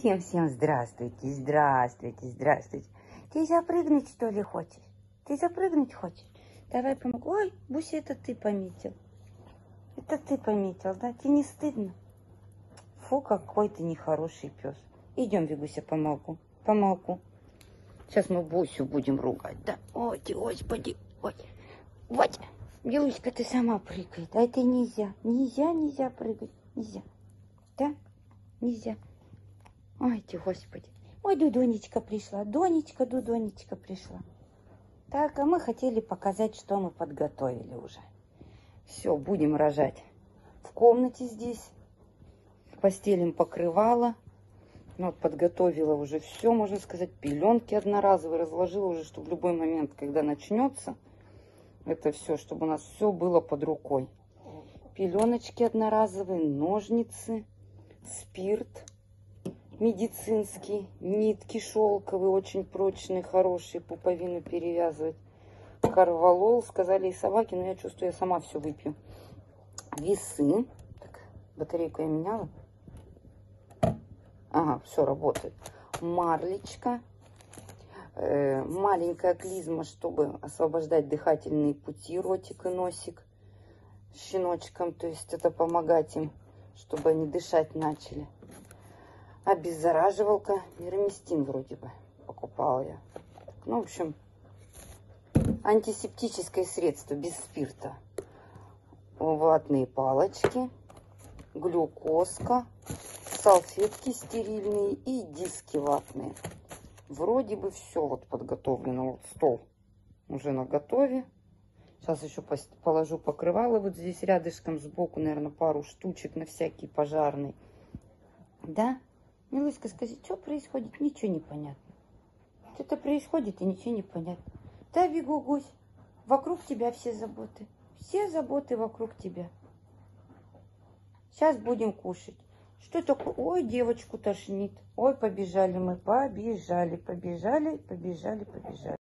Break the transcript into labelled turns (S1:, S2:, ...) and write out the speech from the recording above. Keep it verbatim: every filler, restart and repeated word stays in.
S1: Всем-всем здравствуйте, здравствуйте, здравствуйте. Ты запрыгнуть, что ли, хочешь? Ты запрыгнуть хочешь? Давай помогу. Ой, Буся, это ты пометил. Это ты пометил, да? Тебе не стыдно? Фу, какой ты нехороший пес. Идем, Вигуся, помогу. Помогу. Сейчас мы Бусю будем ругать, да? Ой, ты, господи, ой. Вот, Вилуська, ты сама прыгай. А это нельзя. Нельзя, нельзя прыгать. Нельзя. Да? Нельзя. Ой, ты, господи. Ой, Дудонечка пришла. Донечка, Дудонечка пришла. Так, а мы хотели показать, что мы подготовили уже. Все, будем рожать в комнате здесь. Постелим покрывало. Ну, вот подготовила уже все, можно сказать. Пеленки одноразовые разложила уже, чтобы в любой момент, когда начнется, это все, чтобы у нас все было под рукой. Пеленочки одноразовые, ножницы, спирт медицинский, нитки шелковые, очень прочные, хорошие, пуповину перевязывать. Карвалол, сказали и собаки, но я чувствую, я сама все выпью. Весы. Так, батарейку я меняла. Ага, все работает. Марлечка. Э, маленькая клизма, чтобы освобождать дыхательные пути, ротик и носик щеночкам. То есть это помогать им, чтобы они дышать начали. Обеззараживалка. Мироместин вроде бы покупала я. Ну, в общем, антисептическое средство без спирта. Ватные палочки. Глюкозка. Салфетки стерильные и диски ватные. Вроде бы все вот подготовлено. Вот стол уже наготове. Сейчас еще положу покрывало вот здесь рядышком сбоку, наверное, пару штучек на всякий пожарный. Да? Милуська, скажи, что происходит? Ничего не понятно. Что-то происходит и ничего не понятно. Да, Вигугусь, вокруг тебя все заботы. Все заботы вокруг тебя. Сейчас будем кушать. Что такое? Ой, девочку тошнит. Ой, побежали мы, побежали, побежали, побежали, побежали.